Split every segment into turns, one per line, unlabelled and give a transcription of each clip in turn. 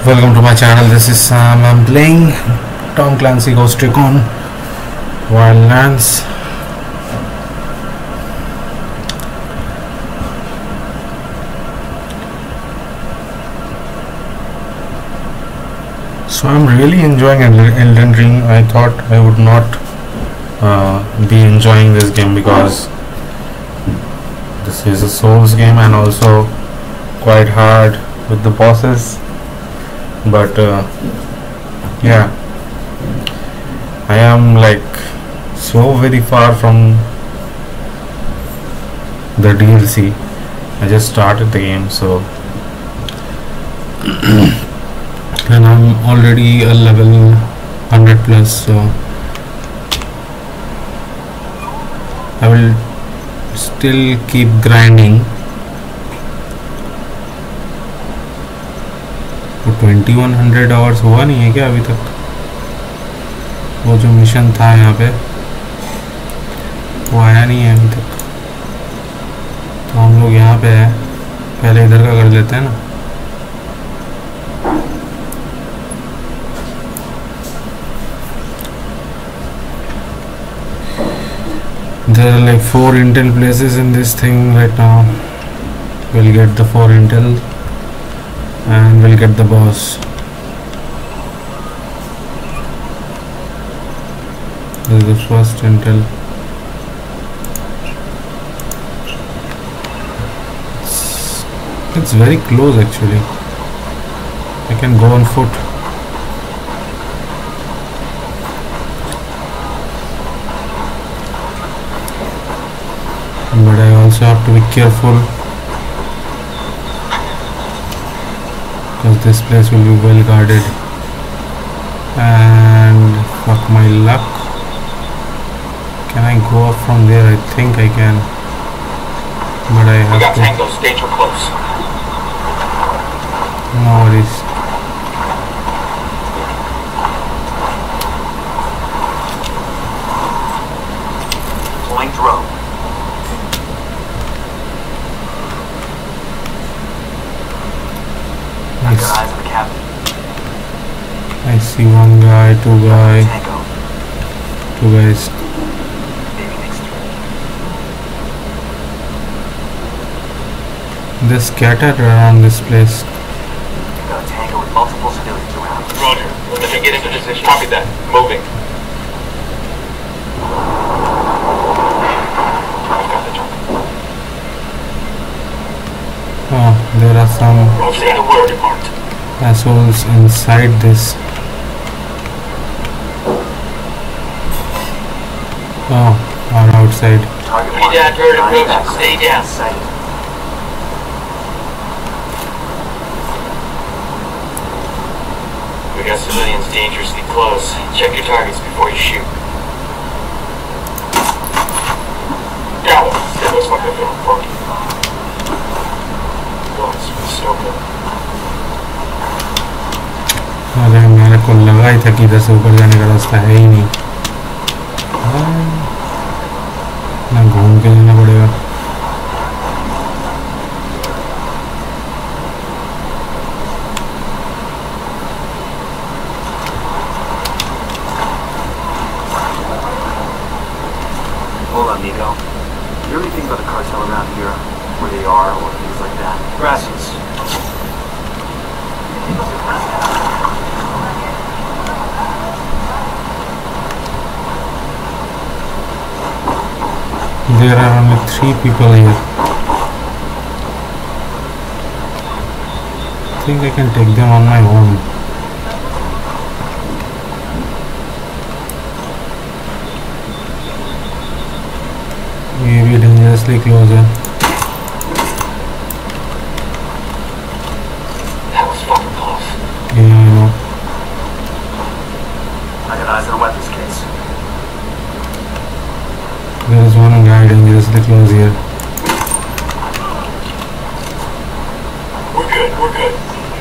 Welcome to my channel. This is Sam. I'm playing Tom Clancy Ghost Recon Wildlands. So I'm really enjoying Elden Ring. I thought I would not be enjoying this game because this is a Souls game and also quite hard with the bosses. But yeah, I am like so very far from the DLC. I just started the game, so and I'm already a level 100 plus, so I will still keep grinding. 2100 hours हुआ नहीं है क्या अभी तक? वो जो mission था यहाँ पे वो आया नहीं है अभी तक, तो हम लोग यहाँ पे हैं. पहले इधर का कर लेते हैं ना. There are like 4 intel places in this thing right now. We'll get the 4 intel and we'll get the boss. This is the first intel. It's very close actually. I can go on foot. But I also have to be careful because this place will be well guarded. And fuck my luck, can I go up from there? I think I can, but I have to. Tango, stage for close. No worries. Deploying drone. Nice.
Eyes on the cabin.
I see one guy, two guys. They're scattered around this place.
Got a tango with multiple civilians around.
Roger. Let me get into position. Copy that. Moving. I've got the target.
Oh, there are some
Say the word, marked.
assholes inside this. Oh, are outside.
Target
Be down, turret approaching. Stay down.
Sighted.
We got civilians dangerously close. Check your targets before you shoot. Got one. That looks like they're feeling funky.
अरे मेरे को लगा ही था कि इधर से ऊपर जाने का रास्ता है ही नहीं. ना घूम के जाना पड़ेगा.
Hold on, Nico. You ever think about the cartel around here? Where they are or things like that? Gracias.
There are only 3 people here. I think I can take them on my own. Maybe dangerously closer.
That was fucking close.
Yeah, I know.
I got eyes on a weapons case.
There is one guy dangerously close here.
We're good. We're good.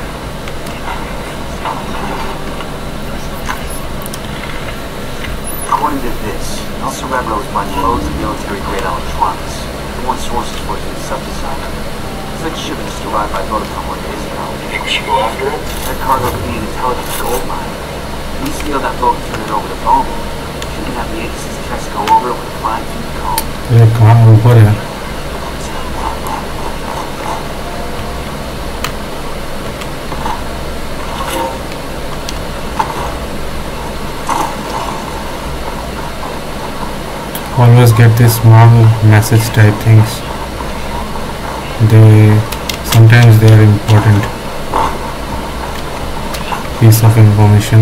According to this, El Cerebro is buying loads of military-grade electronics. One sources for it is sub-designer. It's like shipments arrived by boat a couple of days ago.
You think we should go after him?
That cargo intelligence gold mine. We steal that boat and turn it over to Bowman. She can have the agency's checks go over it with a fine-tooth comb.
ये कहाँ ऊपर है? Always get these small message type things. Sometimes they are important piece of information.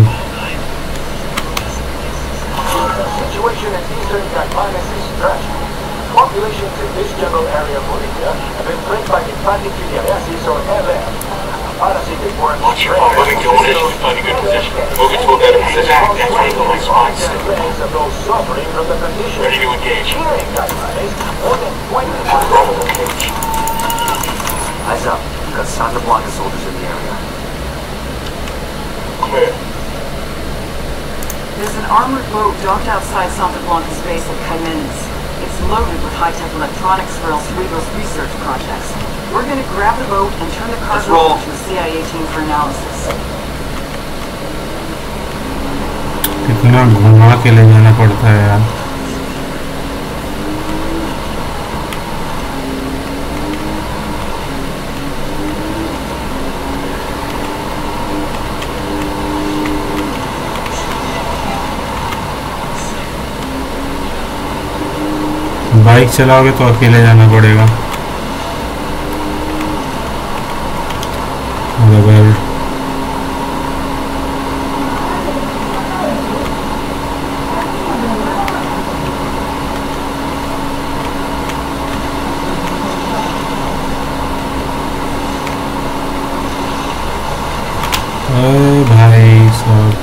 Situation in eastern Caithness is stressed. Populations in this general area of Bolivia have been plagued by lymphatic filariasis or LF. Parasite is born
Watch your phone. Moving to position. Find a good position. Moving to a better position. Activate the next line.
of those suffering from the condition.
Ready to engage.
Here in Caithness, more than 20
Probable cage.
Eyes up. We've got Santa Blanca soldiers in the area.
Clear.
There's an armored boat docked outside Santa Blanca's base at Caimenes. It's loaded with high-tech electronics for El Cerritos research projects. We're gonna grab the boat and turn the
Let's
cargo
roll.
over to the CIA team for analysis.
कितना घुमा के ले जाना पड़ता है यार. Bike चलाओगे तो अकेले जाना पड़ेगा. और अगर भाई साहब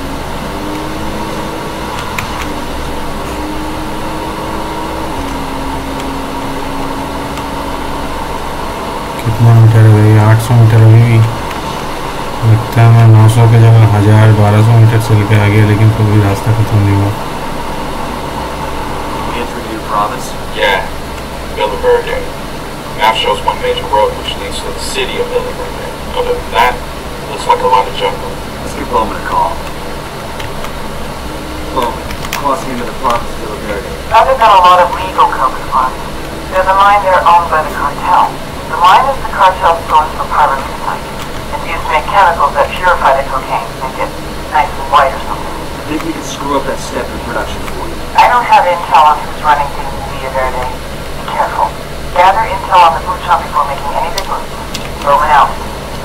कितना मीटर है भाई? 800 मीटर अभी भी लगता है. मैं 900 की जगह 1200 मीटर चल के आ गया, लेकिन कोई भी रास्ता खत्म नहीं हुआ.
We entered a new province.
Yeah. Villa Verde. Map shows one major road which leads to the city of Villa Verde. Other than that, looks like a lot of jungle.
Let's give Bowman a call. Bowman, crossing into the province of Villa Verde.
Other than a lot of legal cover funds, there's a mine there owned by the cartel. The mine is the cartel's source for pyrrolite. It's used to make chemicals that purify the cocaine, make it nice and white or something.
I think we can screw up that step in production for you.
I don't have intel on who's running things in Villa Verde. Be careful. Gather intel on the boot shop before making any big moves. Roman out.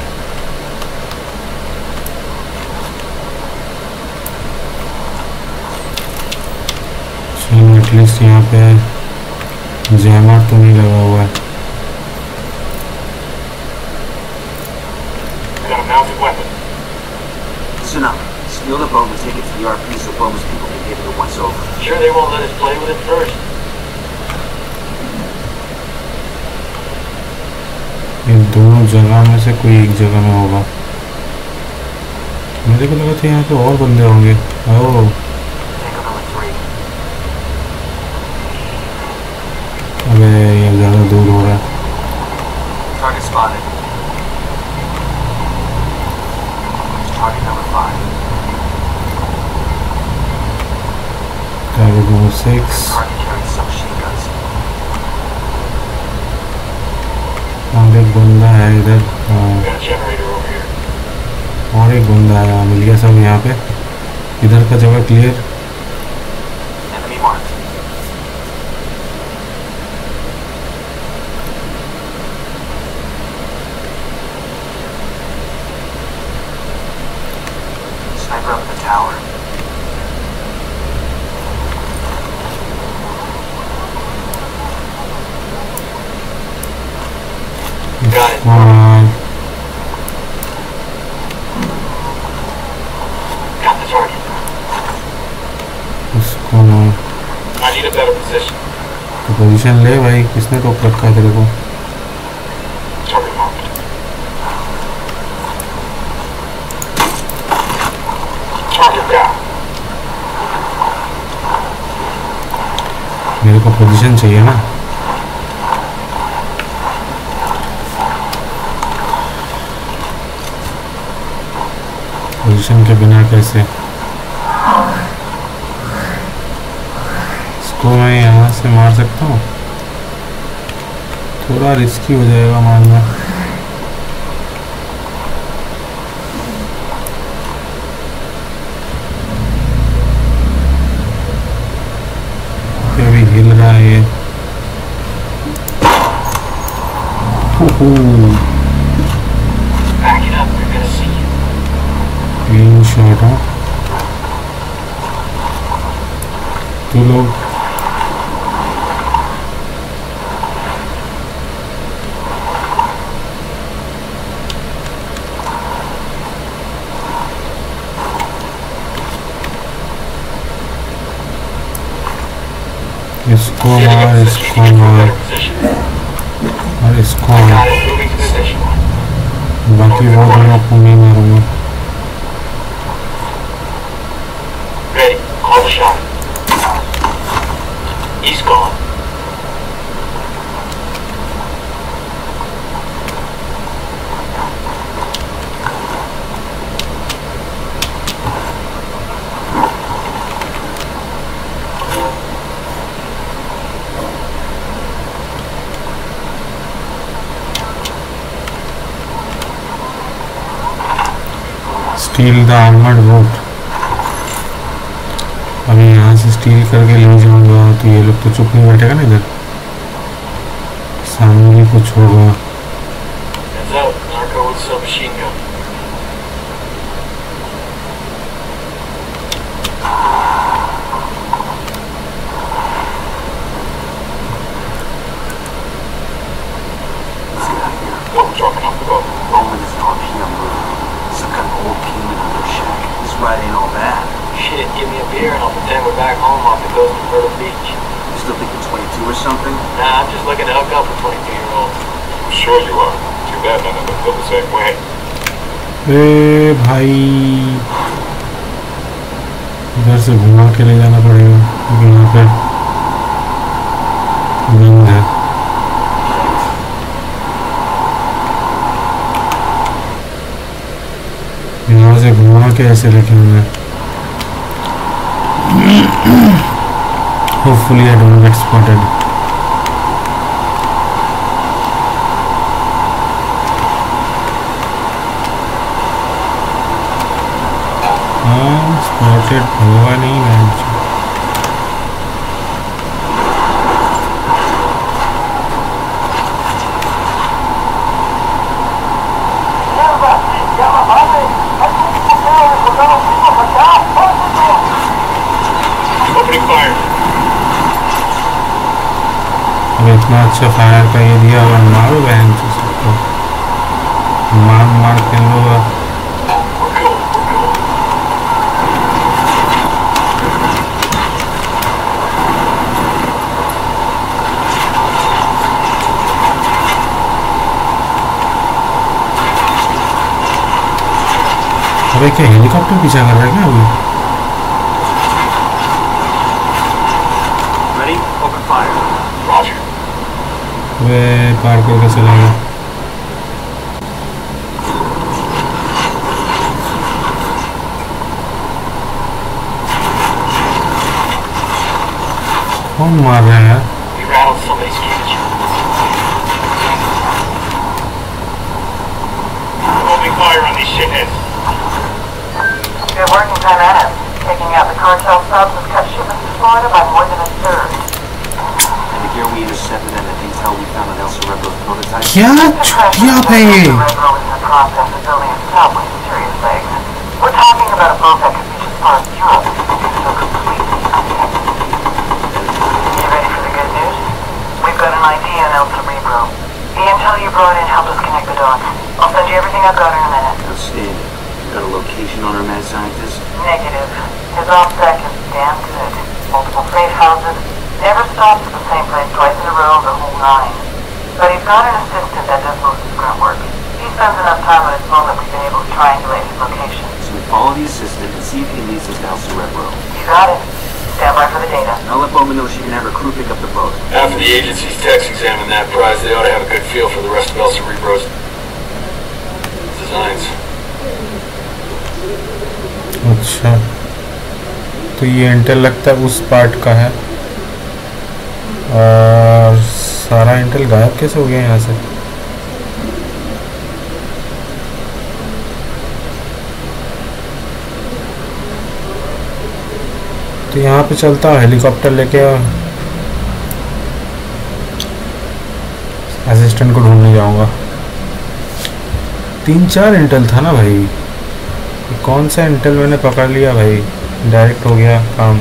At least यहाँ पे jammer तो नहीं लगा हुआ है.
Got a mounted weapon.
Listen up. Steal the boat and take it to the RP so Bowman's people can give it a once-over.
Sure they won't let us play with it first.
ये दोनों जगह में से कोई एक जगह में होगा. मेरे को लगा था यहाँ पे और बंदे होंगे. ओह,
Take number 3.
अबे ये ज़्यादा दूर हो रहा है.
Target spotted. Target number 5.
Target number 6.
Target carrying some machine guns.
और एक बंदा है इधर.
Got a generator over here.
और एक बंदा है. मिल गया सब यहाँ पे. इधर का जगह clear.
Enemy marked. Sniper up the tower.
Got it. Got the target.
उसको
I need a better position.
तो पोजीशन ले भाई. किसने टोक रखा है तेरे को?
Target marked. Target down.
मेरे को पोजीशन चाहिए ना. पोजीशन के बिना कैसे? इसको मैं यहाँ से मार सकता हूँ? थोड़ा रिस्की हो जाएगा मारना। अभी हिल रहा है ये। क्लीन शॉट है। तो लोग इसको मार, इसको मार और इसको मार, बाकी वो दोनों को नहीं मारूंगा। Steal the armoured boat. अभी यहाँ से स्टील करके ले जाऊंगा तो ये लोग तो चुप नहीं बैठेगा ना, इधर सामने भी कुछ होगा।
Right ain't all bad.
Shit, give me a beer and I'll pretend we're back home off the coast of Myrtle Beach.
You still thinking 22 or something?
Nah, I'm just looking to hook up with 22-year-olds.
I'm sure you are. Too bad none of them feel the same way.
ए भाई, इधर से घुमा के ले जाना पड़ेगा क्योंकि यहाँ पे नींद है। यहाँ से घुमा के ऐसे लिखेंगे। Hopefully I don't get spotted. हाँ, spotted हुआ नहीं मैं। अब इतना अच्छा फायर का ये दिया और मारो बहन से सबको, मार मार के लोग। अबे क्या हेलीकॉप्टर पीछा कर रहा है क्या अभी?
Ready? Open fire.
Roger.
वे पार करके चला गया। कौन मार रहा है यार?
We rattled somebody's cage.
Opening fire on these shitheads.
Good work in time, Adam. Taking out the cartel subs has cut shipments to Florida by more than a third.
And the gear we intercepted and the intel we found on El Cerebro's prototype.
क्या छुट्टियाँ पे ये?
Cerebro is in the process of building itself with serious legs. We're talking about a boat that could reach as far as Europe. So completely unconnected. You ready for the good news? We've got an idea on El Cerebro. The intel you brought in helped us connect the dots. I'll send you everything I've got in a minute.
Outstanding. Got a location on our mad scientist?
Negative. His OPSEC is damn good. Multiple safe houses. Never stops at the same place twice in a row, the whole nine. But he's got an assistant that does most of the grunt work. He spends enough time on his phone that we've been able to triangulate his location.
So we follow the assistant and see if he leads us to El Cerebro.
You got it. Stand by for the data.
I'll let Bowman know she can have her crew pick up the boat.
After the agency's techs examine that prize, they ought to have a good feel for the rest of El Cerebro's designs.
अच्छा, तो ये Intel लगता है उस part का है, और सारा इंटेल गायब कैसे हो गया यहाँ से? तो यहाँ पे चलता हूँ, हेलीकॉप्टर लेके असिस्टेंट को ढूंढने जाऊँगा। 3-4 इंटेल था ना भाई, कौन सा इंटेल मैंने पकड़ लिया भाई, डायरेक्ट हो गया काम।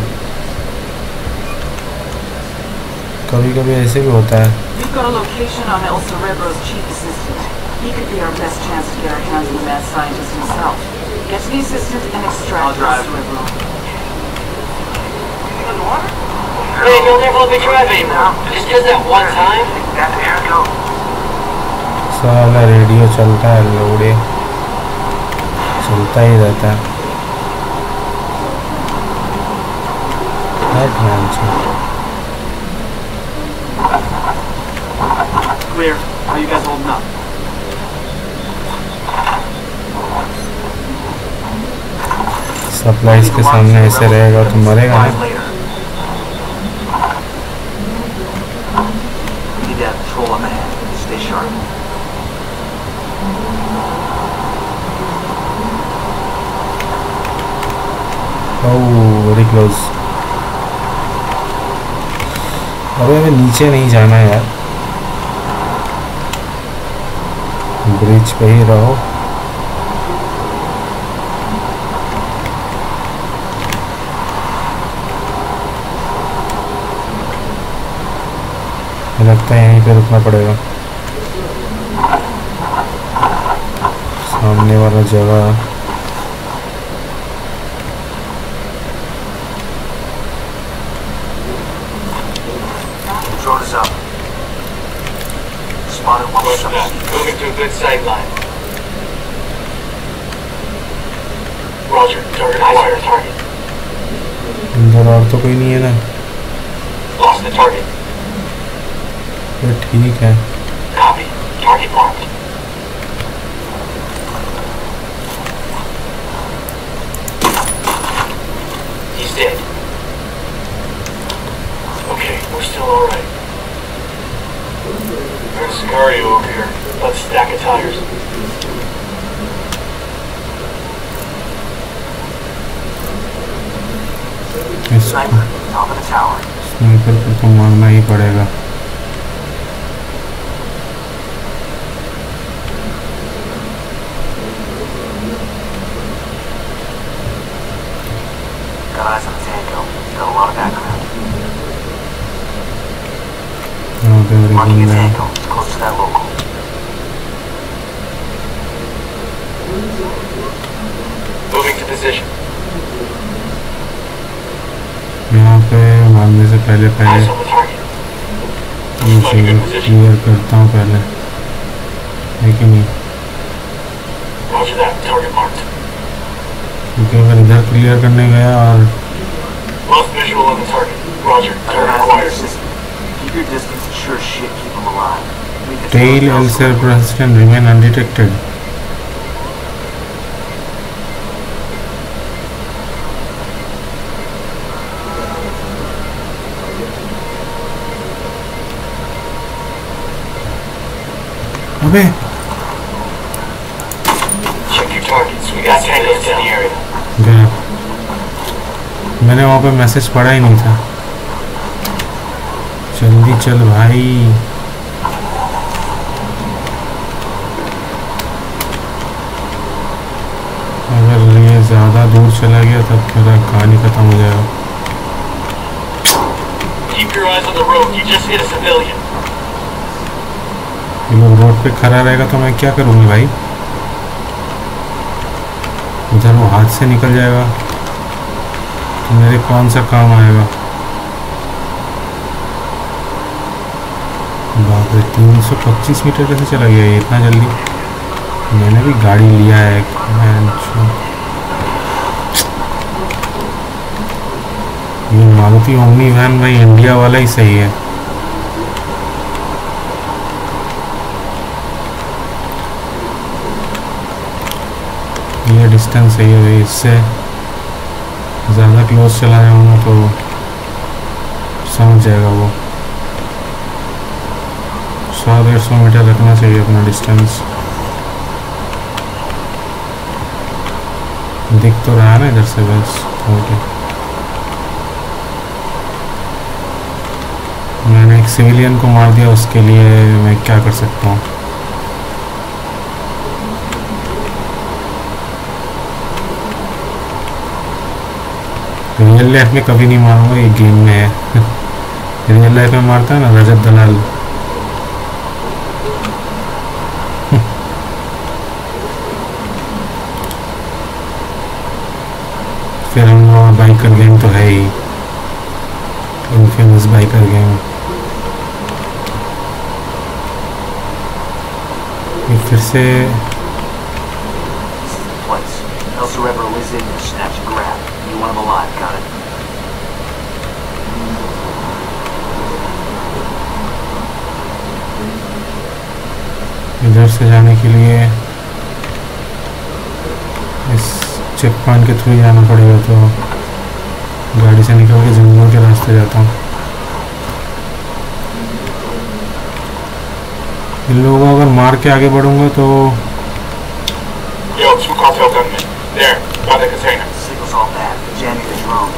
कभी कभी ऐसे भी होता है।
We've got a location on El Cerebro's chief assistant. He could be our best chance to get our hands on the mad scientist himself. Get to the assistant and extract El Cerebro.
Hey, you'll never let me drive anymore. Just because that one time?
That's here we go.
साला radio चलता है, लोड़े चलता ही रहता है।
Clear. How you guys holding up?
Supplies के सामने ऐसे रहेगा तो मरेगा ना।
Need to have control on the head. Stay sharp.
Oh, very close. अबे हमें नीचे नहीं जाना है यार, ब्रिज पे ही रहो। लगता है यहीं पे रुकना पड़ेगा, सामने वाला जगह।
Drone is up. Spotted one
Roger that. Moving to a good sight line. Roger. Target acquired. Target.
अंदर और तो कोई नहीं है ना?
Lost the target.
तो ठीक है।
Copy. Target marked. He's dead. Okay, we're still alright. There's Sicario over here. Let's stack of tires.
sniper. Top of the tower.
Sniper को तो मारना ही पड़ेगा।
Got eyes on the Tango. Got a lot of background. Marking a Tango. It's close to that local.
Moving to position.
यहाँ पे मारने से पहले
Eyes on the target.
मुझे क्लियर करता हूँ पहले, है कि नहीं?
Roger that. Target marked.
क्योंकि अगर इधर क्लियर करने गया और
Lost visual on the target. Roger.
Got
Target
eyes on the
acquired.
system. Keep your distance and sure as shit keep them alive. We can
tail
throw
El
them
Cerebro assistant remain undetected. अबे
Check your targets. We got tangos in the area.
गया, मैंने वहाँ पे message पढ़ा ही नहीं था। जल्दी चल भाई। अगर ये ज़्यादा दूर चला गया तब मेरा कहानी ख़त्म हो जाएगा।
Keep your eyes on the road. You just hit a civilian.
ये लोग रोड पे खड़ा रहेगा तो मैं क्या करूँगी भाई? उधर वो हाथ से निकल जाएगा तो मेरे कौन सा काम आएगा? बाप रे, 325 मीटर कैसे चला गया ये इतना जल्दी? मैंने भी गाड़ी लिया है एक, ये मारुति ओमनी वैन भाई इंडिया वाला ही सही है। ये डिस्टेंस सही है भाई, इससे ज़्यादा क्लोज चला जाऊँगा तो समझ जाएगा वो। 100-150 मीटर रखना चाहिए अपना डिस्टेंस। दिख तो रहा है ना इधर से, बस ओके। मैंने एक सिविलियन को मार दिया, उसके लिए मैं क्या कर सकता हूँ। रियल लाइफ में कभी नहीं मारूंगा, ये गेम में है। रियल लाइफ में मारता है ना रजत दलाल। फिर हम लोग बाइकर गेम तो है ही, इनफेमस बाइकर गेम। ये फिर से
Place. Else whoever was in there snatch and grab. You want him alive, got it?
इधर से जाने के लिए इस चेक पॉइंट के थ्रू जाना पड़ेगा, तो गाड़ी से निकल के जंगलों के रास्ते जाता हूँ। इन लोगों को अगर मार के आगे बढ़ूंगा तो
Yo, 2 cartel gunmen. There, by the container.
Signals all bad. Jamming the drone.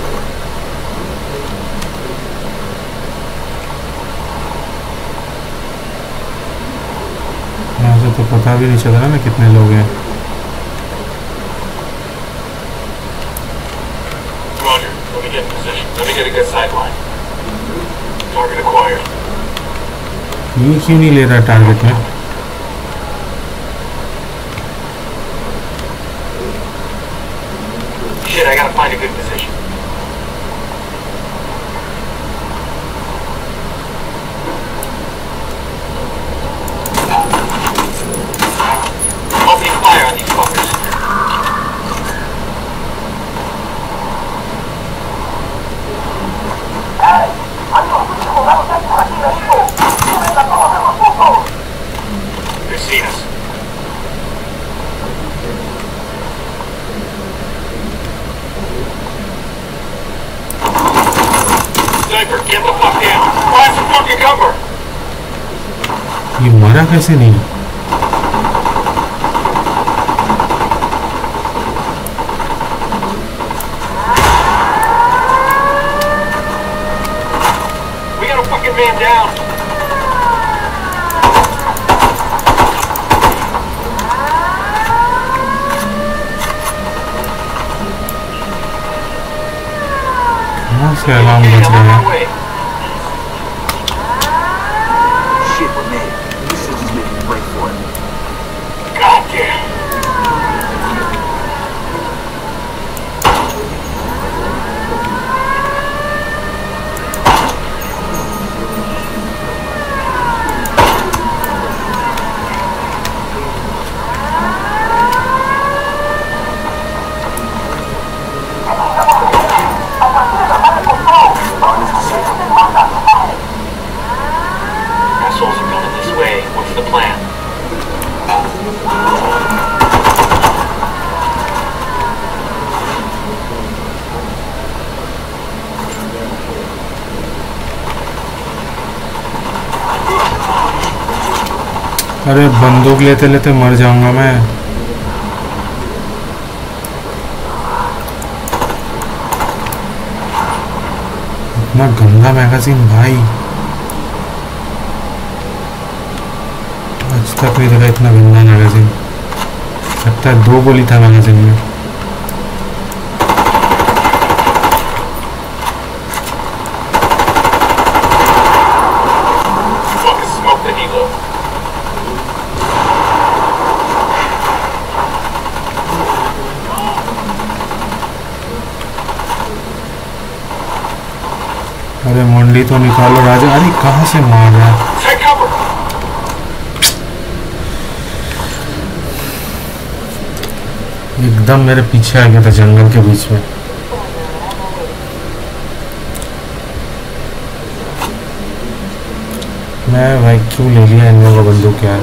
यहाँ से तो पता भी नहीं चल रहा ना कितने लोग हैं।
Roger, let me get in position. Let me get a good sideline. Target acquired.
ये क्यों नहीं ले रहा टारगेट में?
Shit, I gotta find a good position. Opening fire on these fuckers. They've seen us. Sniper, get the fuck down. Find some fucking cover.
ये मरा कैसे नहीं?
We got a fucking man down.
कहाँ से alarm बज रहे हैं?
Shit, we're made. This is just making a break for it.
God damn. Assholes are coming this way. What's the plan?
अरे बंदूक लेते लेते मर जाऊंगा मैं। इतना गंदा मैगजीन भाई, आज तक नहीं देखा इतना गंदा मैगजीन। लगता है 2 गोली था मैगजीन में।
Fucking smoke the helo.
अरे मंडी तो निकालो राजा। अरे कहाँ से मार रहा है?
Take cover.
एकदम मेरे पीछे आ गया था जंगल के बीच में। मैं भाई क्यों ले लिया इन लोगों का बंदूक यार?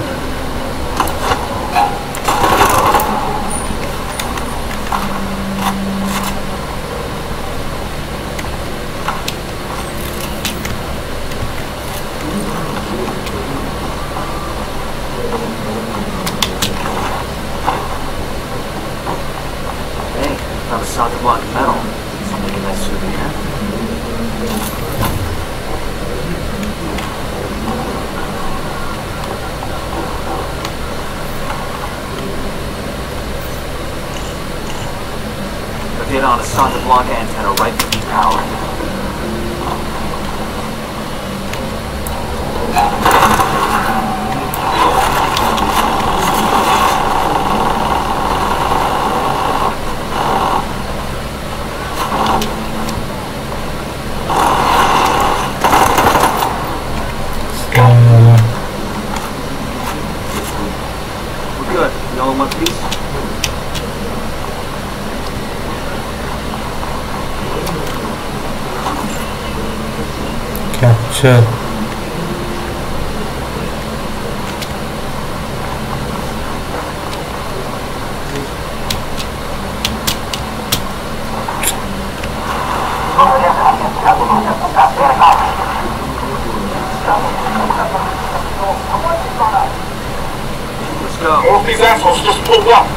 solid block of metal. Something in that souvenir. The data on a solid block antenna right beneath power. We're good. We all in one piece?
Capture.
Let's go.
More of these assholes just pulled up.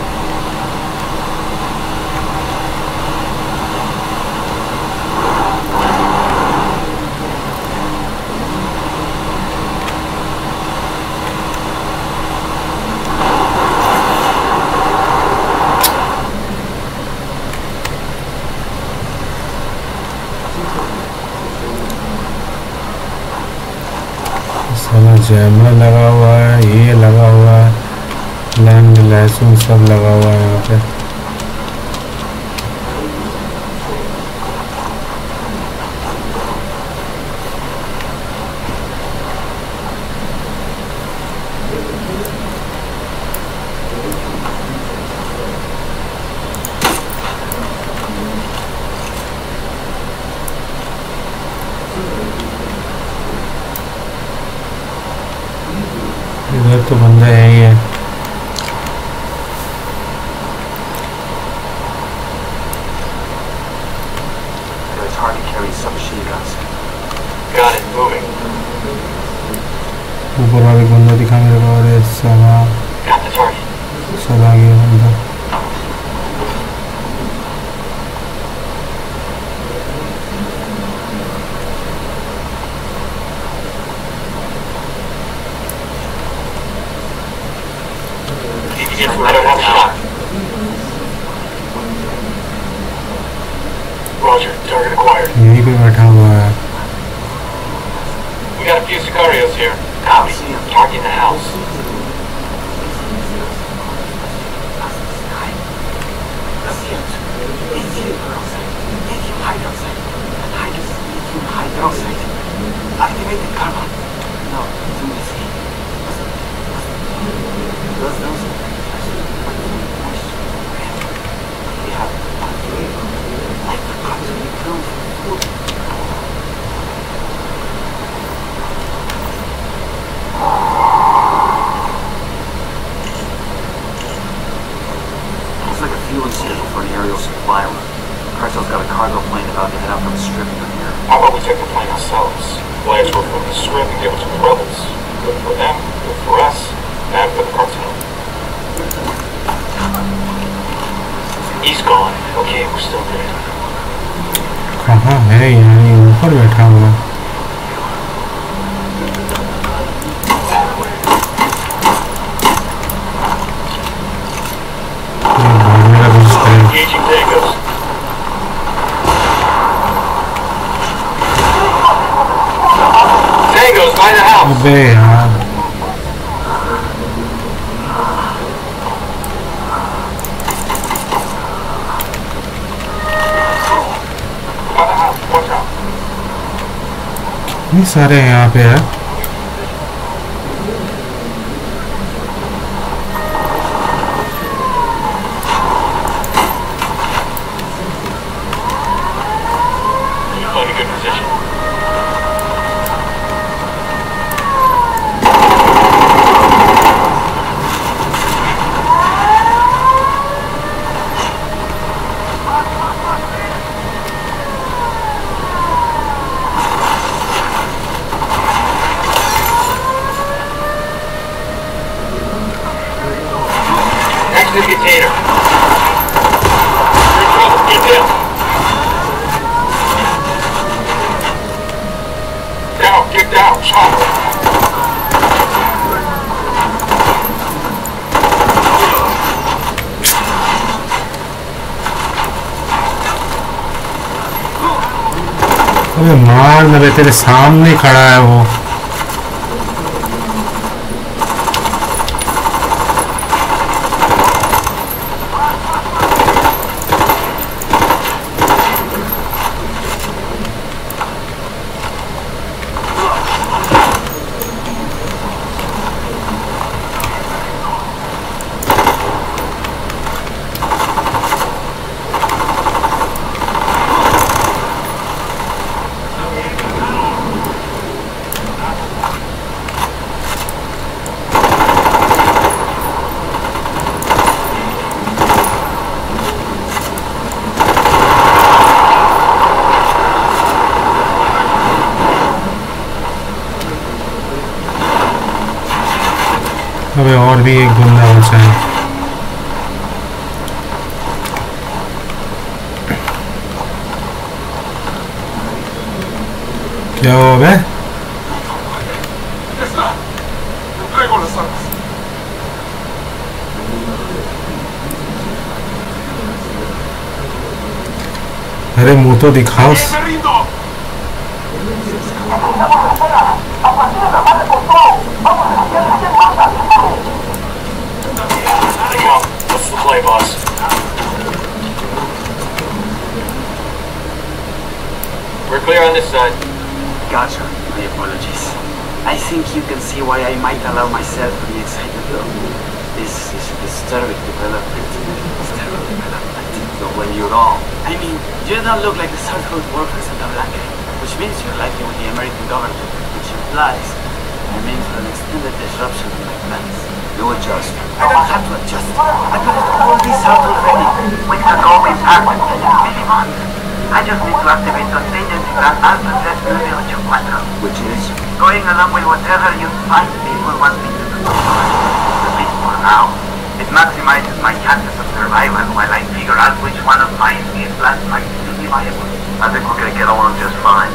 साला jammer लगा हुआ है, ये लगा हुआ है, land लहसुन सब लगा हुआ है यहाँ पे। इधर तो बंदा है ही है।
It's hard to carry submachine guns.
Got it, moving.
ऊपर वाले बंदा दिखा मेरे को, और साला
Got the target.
चला गया बंदा।
I don't have a shot. Roger, target acquired.
यहीं पे बैठा हुआ है।
We got a few Sicarios here. Copy. Target in the house.
Activate the carbon. No, do this. Those. We have like the cards we killed. Looks like a fueling schedule for an aerial supply run. Cartel's got a cargo plane about to head out from the strip near here.
How about we take the plane ourselves? Flyers will from the strip and give it to the rebels. Good for them, good for us, and for the cartel. He's gone. Okay, we're still good.
कहाँ है यार, ये ऊपर बैठा हुआ है। ये भागने का कोशिश करें।
Engaging Dagos. Dagos, by the house.
अबे यार,
By the house, watch out.
ये सारे यहाँ पे है।
You find a good position. Get down. Down, get down, chopper.
अबे मार मेरे, तेरे सामने खड़ा है वो। अबे और भी एक बंदा बचा है। क्या हुआ बे? अरे मुंह तो दिखाओ।
Play, boss. We're clear on this side.
Gotcha. My apologies. I think you can see why I might allow myself to be excited though. This is a disturbing development. Don't blame you at all. I mean, you don't look like the sort who would work for Santa Blanca, which means you're likely with the American government, which implies I mean for an extended disruption in my plans. You'll adjust. I don't have to adjust. I put all this out already.
We can go with Harvard. Minimum. I just need to activate contingency plan as addressed in the village of Quattro.
Which is?
Going along with whatever you find people want me to do. At least for now. It maximizes my chances of survival while I figure out which one of my escape plans might still be viable. I think we're gonna get along just fine.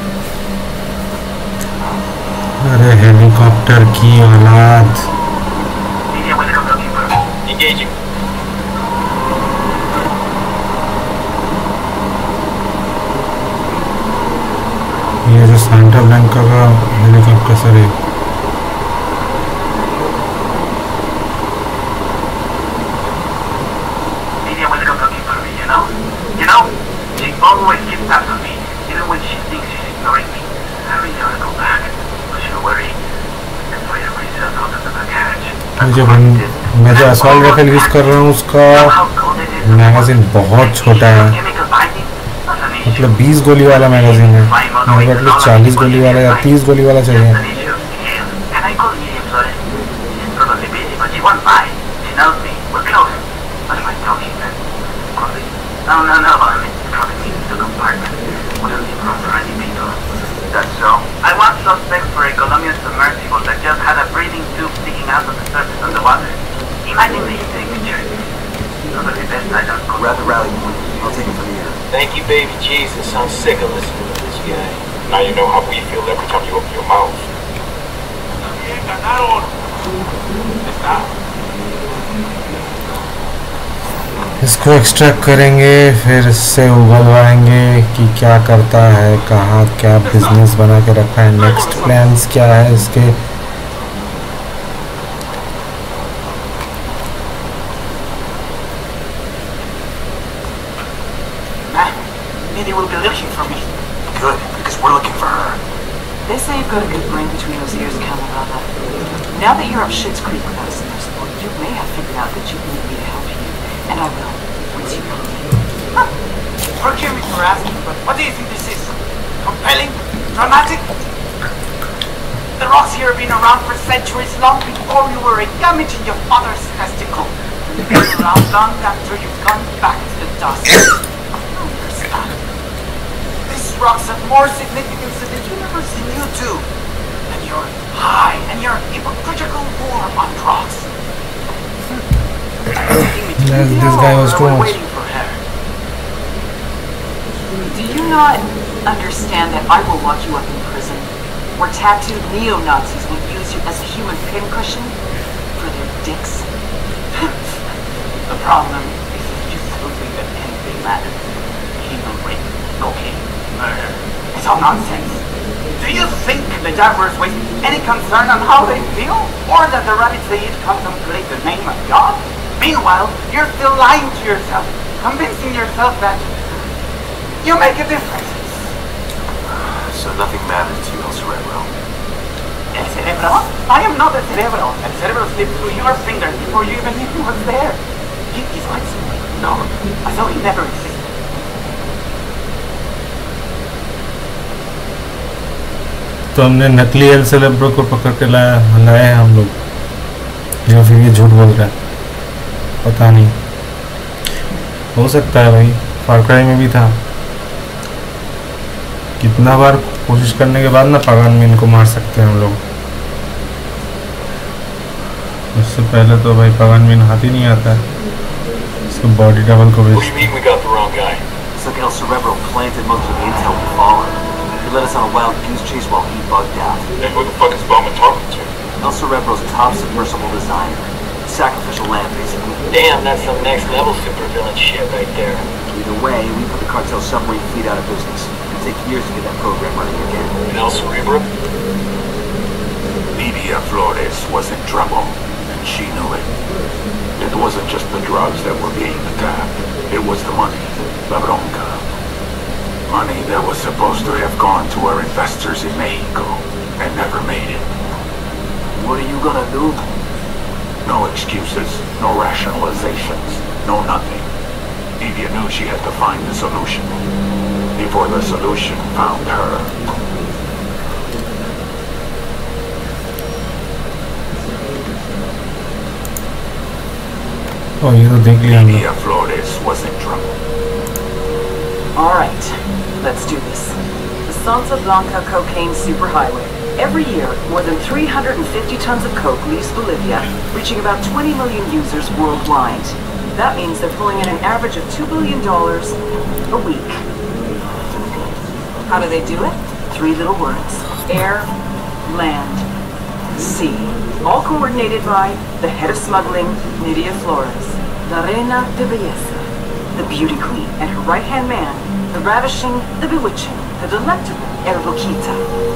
अरे helicopter की औलाद।
Engaging.
ये जो Santa Blanca का helicopter sir है।
Lydia will come looking for me, you know? You know, she always keeps tabs on me, even when she thinks she's ignoring me. I really ought to go back. Don't you worry. I can fire myself out of the carriage.
मैं जो assault rifle use कर रहा हूँ उसका magazine बहुत छोटा है, मतलब 20 गोली वाला मैगज़ीन है। मेरे को 40 गोली वाला या 30 गोली वाला चाहिए।
That's so. I want suspects for a Colombian submersible that just had a breathing tube sticking out of the surface of the water. Imagine the signature. Probably best I don't go.
Grab the rally point. I'll take it from here.
Thank you, baby Jesus. I'm sick of listening to this guy. Now you know how we feel every time you open your mouth.
इसको extract करेंगे, फिर इससे उगलवाएंगे कि क्या करता है, कहाँ क्या बिजनेस बना के रखा है, नेक्स्ट प्लान्स क्या है इसके।
Minnie will be looking for me. Good, because we're looking for her.
They say you've got a good brain between those ears, Camarada. Now that you're up Schitt's Creek without a submersible, you may have figured out that you need me to help you. And I will, once you come in.
Forgive me for asking, but what do you think this is? Compelling? Dramatic? The rocks here have been around for centuries, long before you were a gamete in your father's testicle. They've been around long after you've gone back to the dust. These rocks have more significance than the universe in you two. And your high and your hypocritical war on rocks.
This guy was too much.
Waiting for her.
Do you not understand that I will lock you up in prison, where tattooed neo-Nazis will use you as a human pincushion for their dicks?
The problem is that you still think that anything matters. Human rape, cocaine, murder. It's all nonsense. Do you think the Jaguars waste any concern on how they feel? Or that the rabbits they eat contemplate the name of God? Meanwhile, you're still lying to yourself, convincing yourself that you make a difference.
So nothing matters to you, El Cerebro?
El Cerebro? I am not El Cerebro. El Cerebro slipped through your fingers before you even knew he was there. He's quite simple. No, I thought he never existed.
तो हमने नकली L सेलेब्रो को पकड़ के लाए हैं हम लोग, या फिर ये झूठ बोल रहा है, पता नहीं। हो सकता है भाई, फार क्राई में भी था। कितना बार कोशिश करने के बाद ना पागान मीन को मार सकते हैं हम लोग। उससे पहले तो भाई पागान मीन हाथ ही नहीं आता है। इसको बॉडी डबल को भेज।
It's like El Cerebro planted most of the intel we followed. He led us on a wild goose chase while he bugged out.
And who the fuck is Bowman talking to?
El Cerebro's top submersible designer. Sacrificial lamb, basically.
Damn, that's some next level supervillain shit right there.
Either way, we put the cartel submarine fleet out of business. It'll take years to get that program running again.
And El Cerebro?
Nidia Flores was in trouble, and she knew it. It wasn't just the drugs that were being attacked. It was the money, la bronca. Money that was supposed to have gone to our investors in Mexico and never made it.
What are you gonna do?
No excuses, no rationalizations, no nothing. Nidia knew she had to find the solution before the solution found her.
Oh, you don't think
Nidia Flores was in trouble.
Alright, let's do this. The Santa Blanca cocaine superhighway. Every year, more than 350 tons of coke leaves Bolivia, reaching about 20 million users worldwide. That means they're pulling in an average of $2 billion a week. How do they do it? 3 little words. Air, land, sea. All coordinated by the head of smuggling, Nidia Flores, La Reina de Belleza, the beauty queen, and her right-hand man, the ravishing, the bewitching, the delectable El Boquita.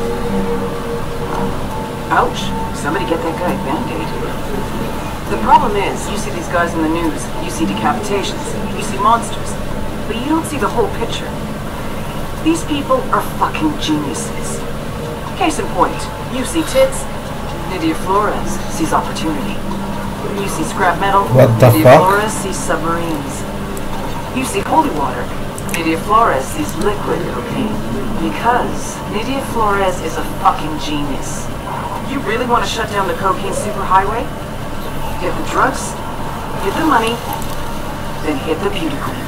Ouch. Somebody get that guy a Band-Aid. The problem is, you see these guys in the news, you see decapitations, you see monsters, but you don't see the whole picture. These people are fucking geniuses. Case in point, you see tits, Nidia Flores sees opportunity. You see scrap metal,
What the
Nidia
fuck?
Flores sees submarines. You see holy water, Nidia Flores sees liquid cocaine. Because Nidia Flores is a fucking genius. You really want to shut down the cocaine superhighway? Hit the drugs, hit the money, then hit the beauty queen.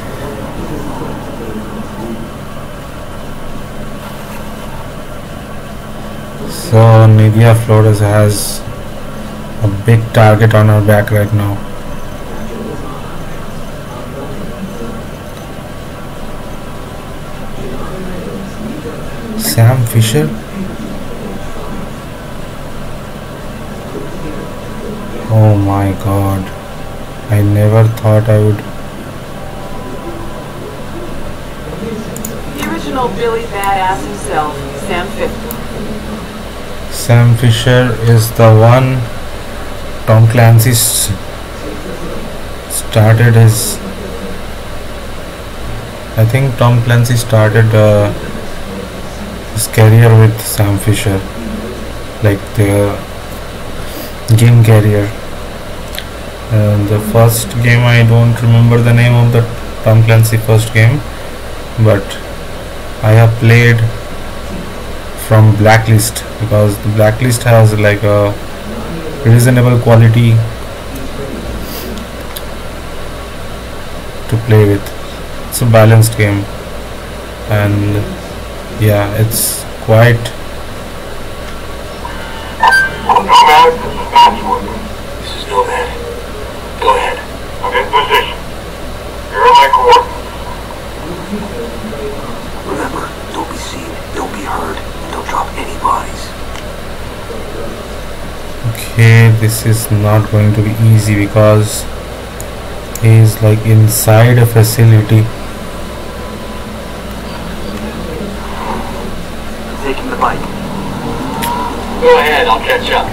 So Nidia Flores has a big target on her back right now. Sam Fisher? Oh my god. I never thought I would.
The original Billy Badass himself, Sam Fisher.
Sam Fisher is the one Tom Clancy started his. I think Tom Clancy started his career with Sam Fisher, like the game career. The first game, I don't remember the name of the Tom Clancy first game, but I have played from Blacklist, because the Blacklist has like a reasonable quality to play with. It's a balanced game, and yeah, it's quite.
Nomad, this is Patchwork. This is Nomad. Go ahead. I'm in position. Here are my coordinates.
Okay, this is not going to be easy because he is like inside a facility.
Taking the bike.
Go ahead, I'll catch up.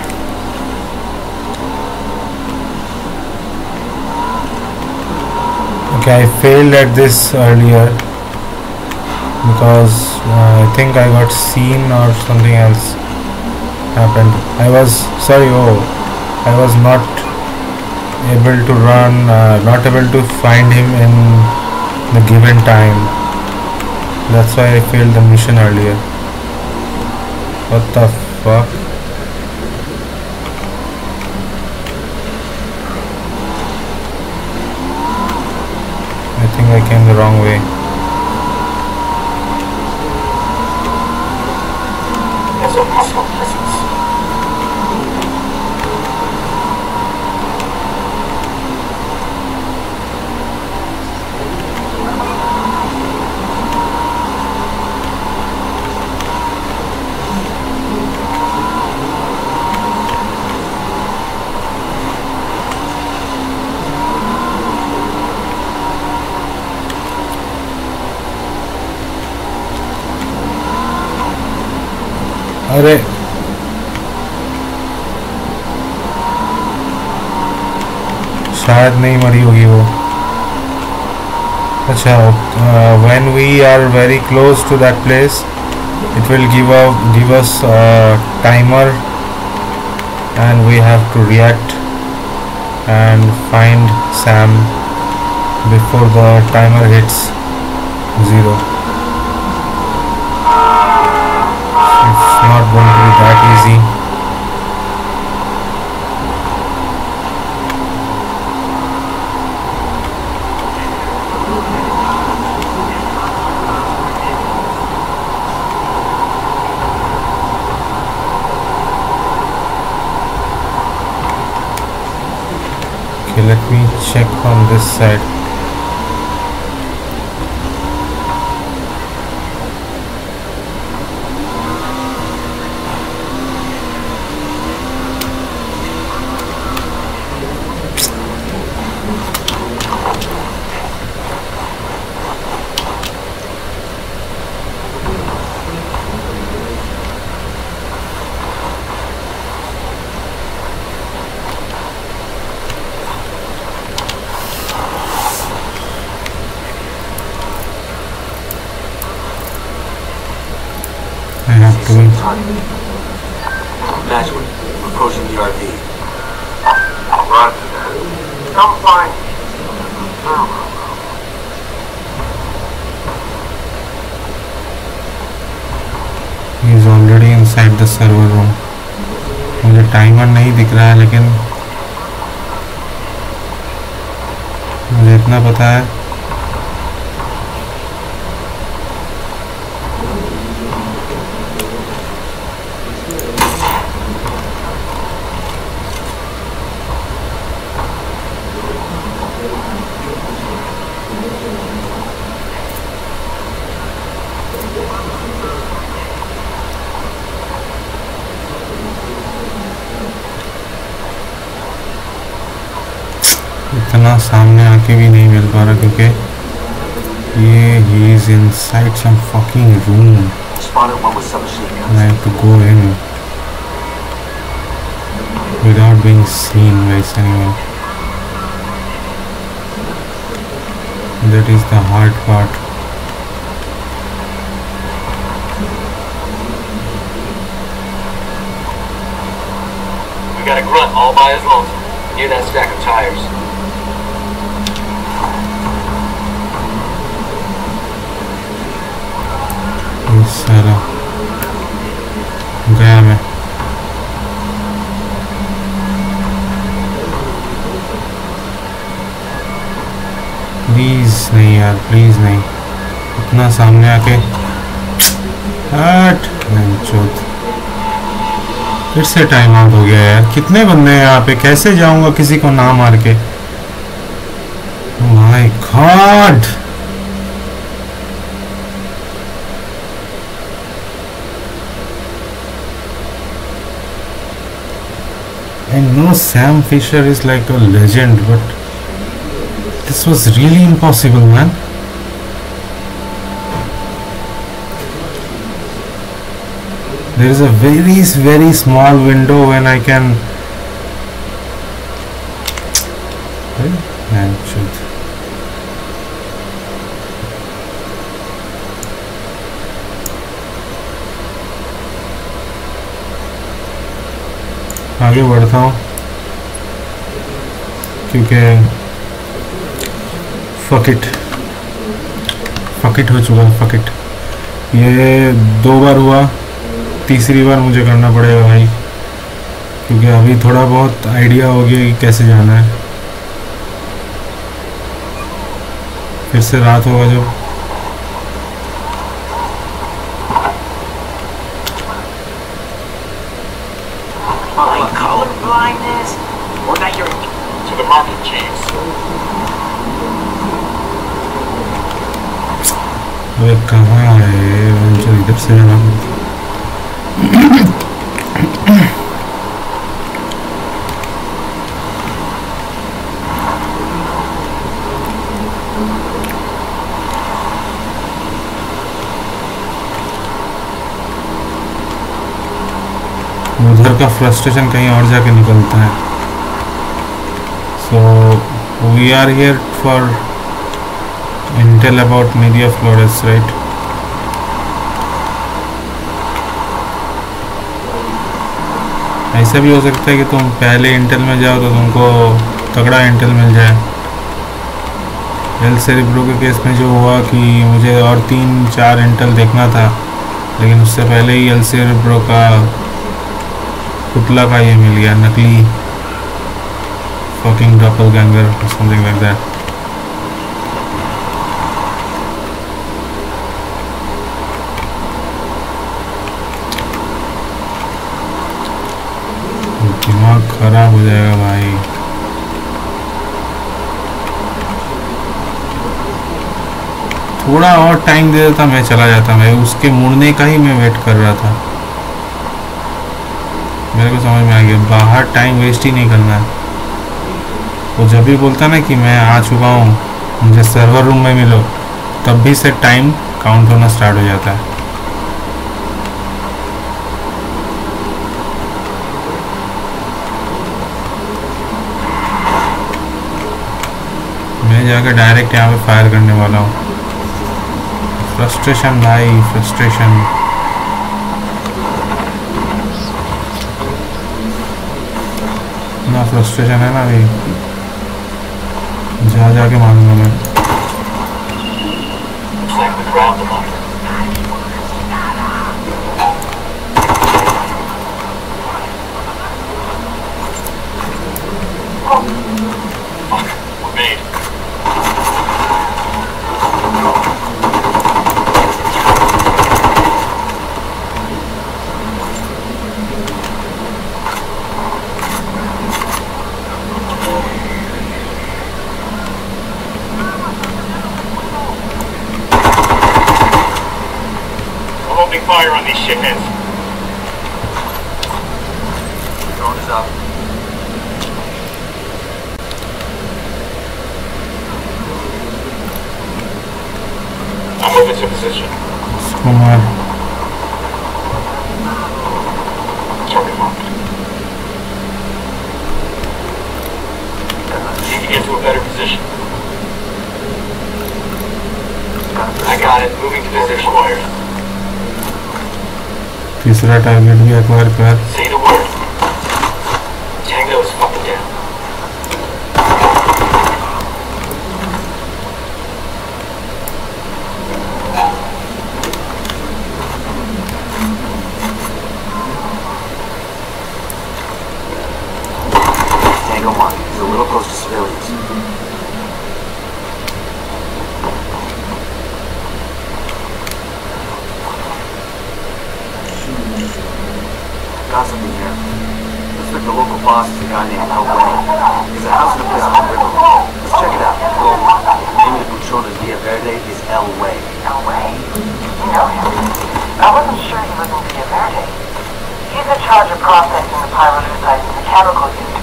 Okay, I failed at this earlier because I think I got seen or something else happened. I was not able to run, not able to find him in the given time. That's why I failed the mission earlier. What the fuck? I think I came the wrong way.
That's a hostile presence.
अरे शायद नहीं मरी होगी वो. अच्छा, when we are very close to that place, it will give us a timer, and we have to react and find Sam before the timer hits 0. It's not going to be that easy. Okay, let me check on this side. I have to.
Imagine we're approaching the RV.
Roger that. Come find me.
He is already inside the server room. मुझे timer नहीं दिख रहा है, लेकिन मुझे इतना पता है इतना सामने आके भी नहीं मिल पा रहा क्योंकि ये he is inside some fucking room.
Spotted one with submachine guns.
And I have to go in without being seen by anyone. That is the hard part.
We got a grunt all by his lonesome. Near that stack of tires.
साला गया मैं. Please नहीं यार, please नहीं. इतना सामने आके हट. फिर से टाइम आउट हो गया यार. कितने बंदे हैं यहाँ पे, कैसे जाऊंगा किसी को ना मार के. My God. I know Sam Fisher is like a legend, but this was really impossible, man. There is a very small window when I can. Man, shit. आगे बढ़ता हूँ क्योंकि फकिट हो चुका है। फकिट ये 2 बार हुआ, तीसरी बार मुझे करना पड़ेगा भाई, क्योंकि अभी थोड़ा बहुत आइडिया हो गया कि कैसे जाना है। फिर से रात होगा जब।
To the market, James.
अबे कहाँ है? चल इधर से जाना। उधर का फ्रस्ट्रेशन कहीं और जाके निकलता है। So we are here for intel about Media Flores, right? ऐसा भी हो सकता है कि तुम पहले इंटेल में जाओ तो तुमको तगड़ा इंटेल मिल जाए। एल सेरेब्रो के केस में जो हुआ कि मुझे और 3-4 इंटेल देखना था, लेकिन उससे पहले ही एल सेरेब्रो का पुतला का ये मिल गया, नकली fucking doppelganger or something like that. दिमाग खराब हो जाएगा भाई। थोड़ा और टाइम दे देता मैं चला जाता। मैं उसके मुड़ने का ही मैं वेट कर रहा था। मेरे को समझ में आ गया, बाहर टाइम वेस्ट ही नहीं करना है। वो जब भी बोलता ना कि मैं आ चुका हूँ, मुझे सर्वर रूम में मिलो, तब भी से टाइम काउंट होना स्टार्ट हो जाता है। मैं जाकर डायरेक्ट यहाँ पे फायर करने वाला हूँ। फ्रस्ट्रेशन भाई, फ्रस्ट्रेशन। ना फ्रस्ट्रेशन है ना अभी, जाके मारूंगा मैं।
Fire on these shitheads.
Drone is up.
I'm moving to position.
Come on.
Target marked. Need to get to a better position. I got it. Moving to position. Wired.
तीसरा target भी acquire कर।
Say the word. Tango is fucking down.
Tango 1 is a little close to civilians. Got something here. Looks like the local boss is a guy named El Way. There's a house in a place called River. Let's check it out. The name of the Buchona Villa Verde is El Way.
El Way? You know him? I wasn't sure he was in Villa Verde. He's in charge of processing the pyrolusite in the chemical unit.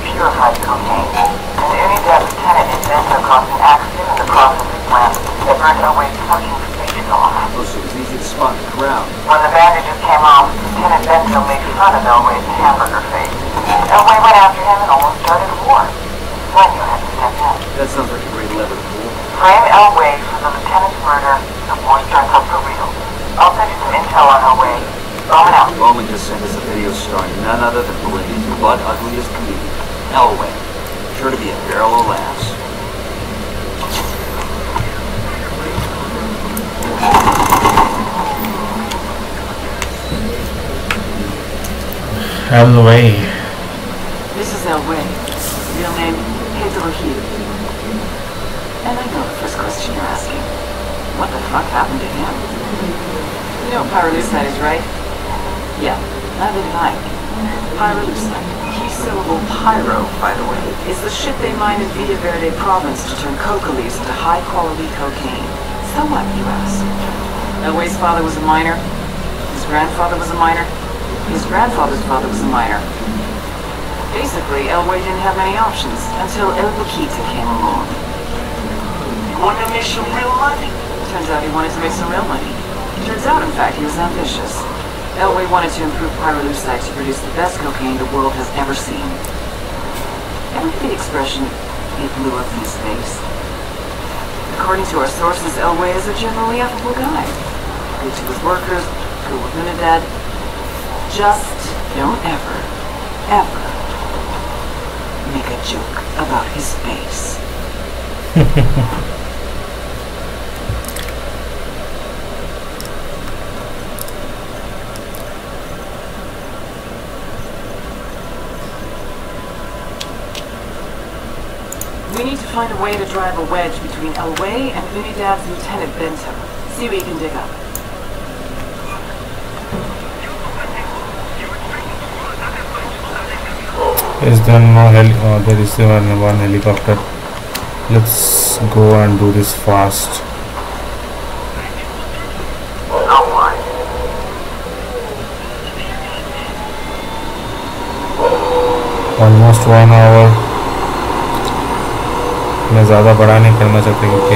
burned Elway's fucking face off.
Oh, so it was easy to spot the crowd.
When the bandages came off, Lieutenant Bento made fun of Elway's hamburger face. Elway went after him and almost started a war. Then you had to step in.
That sounds like a great lever to pull.
Frame Elway for the lieutenant's murder. The war starts up for real. I'll send you some intel on Elway. Bowman out.
Bowman just sent us a video starring none other than Bolivia's butt ugliest comedian, Elway. Sure to be a barrel of laughs.
Elway.
This is Elway. Real name, Pedro Gil. And I know the first question you're asking. What the fuck happened to him? You know what pyrolusite is, right? Yeah, neither did I. Pyrolusite, key syllable pyro, by the way, is the shit they mine in Villa Verde province to turn coca leaves into high-quality cocaine. So what, you ask? Elway's father was a miner. His grandfather was a miner. His grandfather's father was a miner. Basically, Elway didn't have many options until El Paquita came along.
You want to make some real money?
Turns out he wanted to make some real money. Turns out, in fact, he was ambitious. Elway wanted to improve pyrolusite to produce the best cocaine the world has ever seen. Ever hear the expression, it blew up in his face? According to our sources, Elway is a generally affable guy. Good to his workers, cool with Unidad. Just don't ever make a joke about his face. We need to find a way to drive a wedge between Elway and Unidad's Lieutenant Bento. See what you can dig up.
Is there no there is one helicopter. Let's go and do this fast. Almost 1 hour. मैं ज़्यादा बड़ा नहीं करना चाहता क्योंकि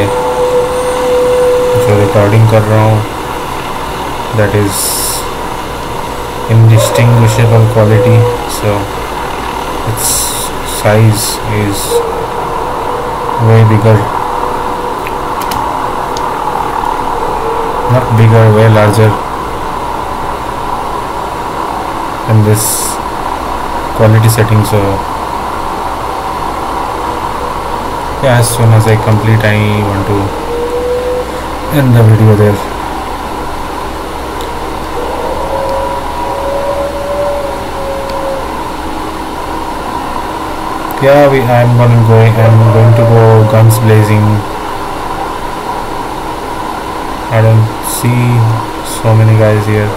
जो recording कर रहा हूँ that is indistinguishable quality, so its size is way bigger, not bigger, way larger in this quality setting. So yeah, as soon as I complete, I want to end the video there. Yeah, I'm going to go guns blazing. I don't see so many guys here.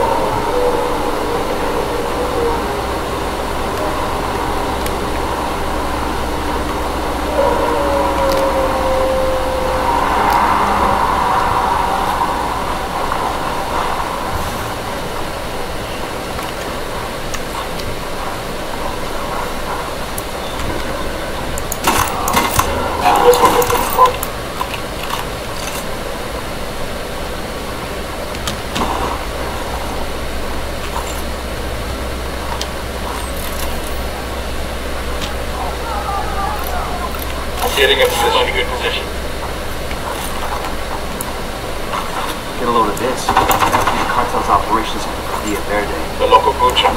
Getting a good position.
Get a load of this. That would be the cartel's operations in Villa Verde.
The local food shop.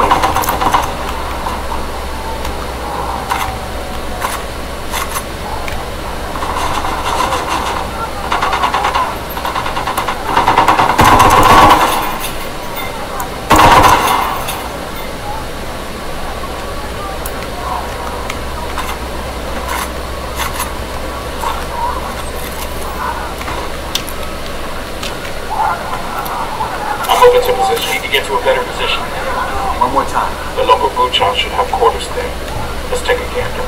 Into position. Need to get to a better position.
One more time.
The local food shop should have quarters there. Let's take a gander.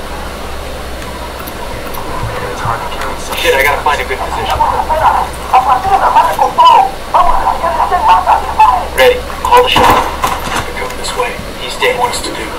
It's hard to carry some
shit. I gotta find a good position. Ready. Call the shot. They're coming this way. He's dead. What's to do?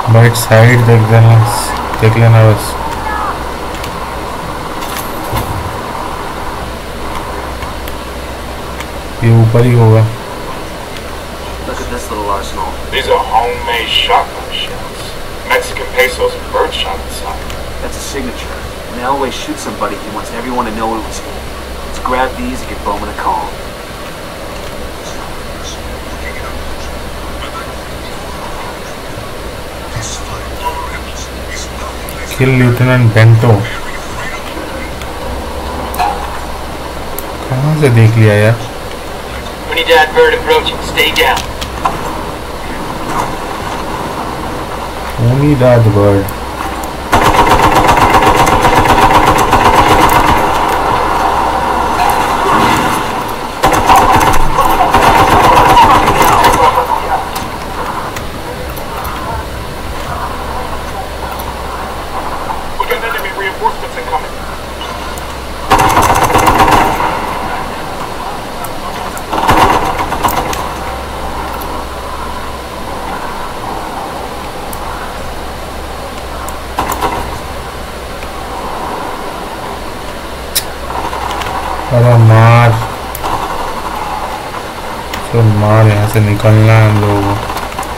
बाइट side देख लेना बस। ये ऊपर ही होगा।
Look at this little arsenal.
These are homemade shotgun shells. Mexican pesos and birdshot inside.
That's a signature. When Elway shoots somebody, he wants everyone to know it was him. Let's grab these and give Bowman a call.
Kill Lieutenant Bento. कहाँ से देख लिया यार?
Unidad bird approaching. Stay down.
Unidad bird.
We got enemy reinforcements incoming.
अरे मार, चल मार, यहाँ से निकलना है हम लोगों को।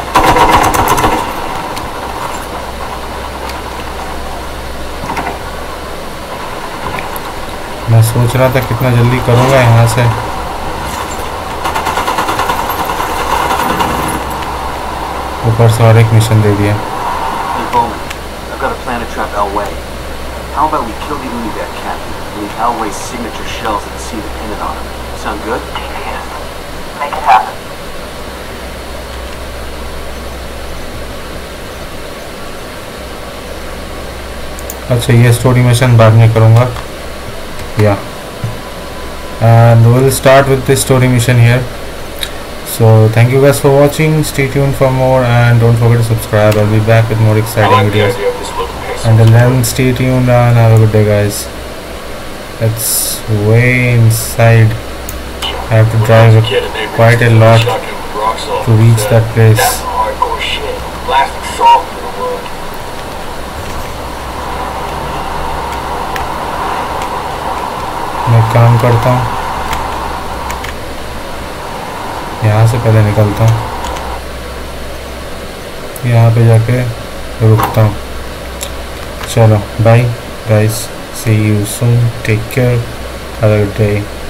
मैं सोच रहा था कितना जल्दी करूँगा यहाँ से। ऊपर से और एक मिशन दे दिया।
Hey Bowman, I've got a plan to trap Elway. How about we kill the Unidad captain and leave Elway's signature shells at the sea dependent on him? Sound good?
Defeated. Make it happen.
अच्छा, ये story mission बाद में करूँगा। Yeah, and we'll start with this story mission here. So thank you guys for watching. Stay tuned for more and don't forget to subscribe. I'll be back with more
I
exciting
like the
videos.
idea of this little peso.
Until then, stay tuned and have a good day, guys. It's way inside. I have to drive it quite a lot to reach that place.
That's hardcore shit. Plastic salt for the wood.
मैं काम करता हूँ, यहाँ से पहले निकलता हूँ, यहाँ पे जाके रुकता हूँ। चलो bye guys, see you soon, take care, have a good day.